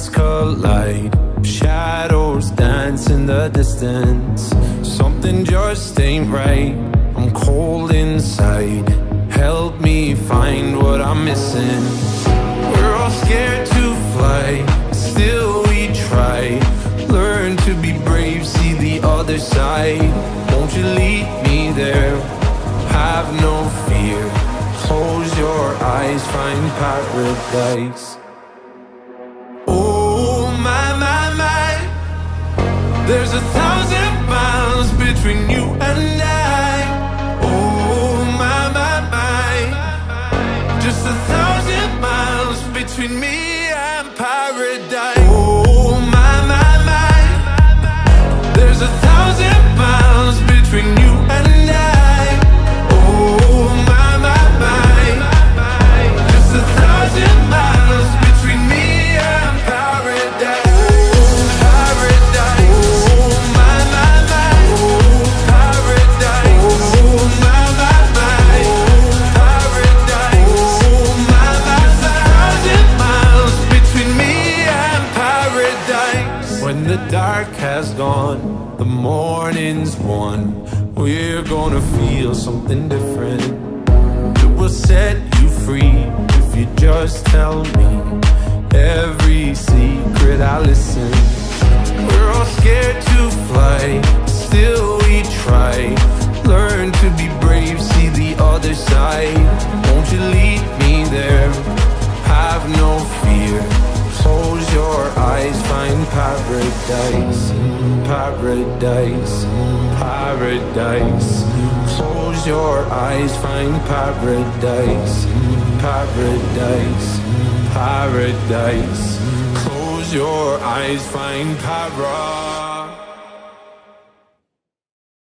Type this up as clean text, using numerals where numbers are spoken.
hearts collide, shadows dance in the distance. Something just ain't right, I'm cold inside. Help me find what I'm missing. We're all scared to fly, still we try. Learn to be brave, see the other side. Won't you lead me there? Have no fear. Close your eyes, find paradise. Oh my, my, my. There's 1,000 miles between you and I. Oh my, my, my. Just 1,000 miles between me and paradise. Oh my, my, my. There's 1,000 miles between you and I. Oh my, my, my. Just 1,000 miles between me and paradise. Paradise. Oh my, my, my. Paradise. Oh my, my, my. Paradise. Oh my, my, my. 1,000 miles between me and paradise. When the dark has gone, the morning's won. We're gonna feel something different. It will set you free if you just tell me every secret. I listen. We're all scared to fly, still we try. Learn to be brave, see the other side. Won't you lead me there? Have no fear. Close your eyes, find paradise. Paradise, paradise. Close your eyes, find paradise. Paradise, paradise. Close your eyes, find paradise.